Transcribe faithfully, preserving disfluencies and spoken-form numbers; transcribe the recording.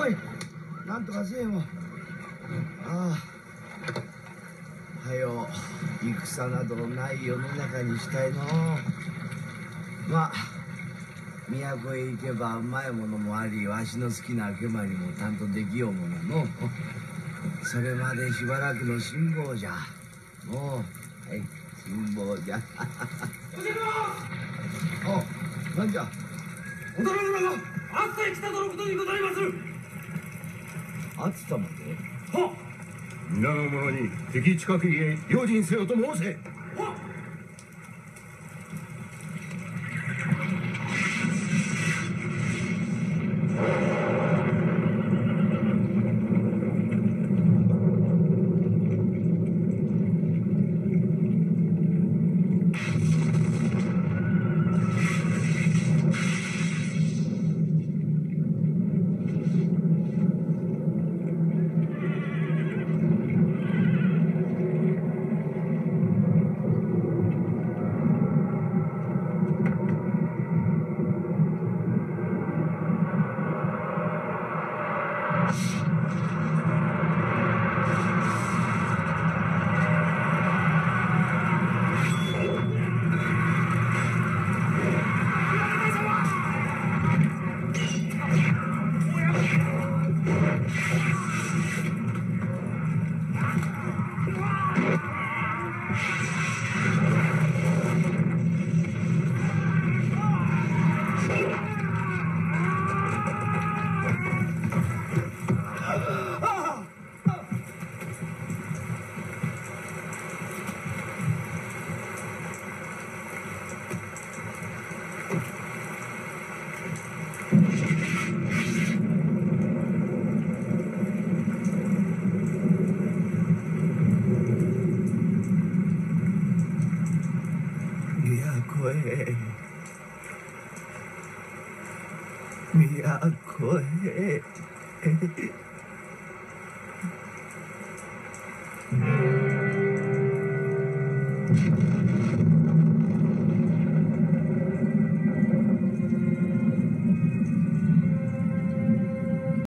おい、なんとかせえよ。ああ、はよ戦などない世の中にしたいの。まあ都へ行けばうまいものもあり、わしの好きな明けまりも担当できようものの。それまでしばらくの辛抱じゃ。もう、はい、辛抱じゃ。お、なんじゃ。 お殿様が暑さへ来たとのことにございます。 暑さまで。 はっ。皆の者に敵近くへ用心せよと申せ。はっ。 都へ。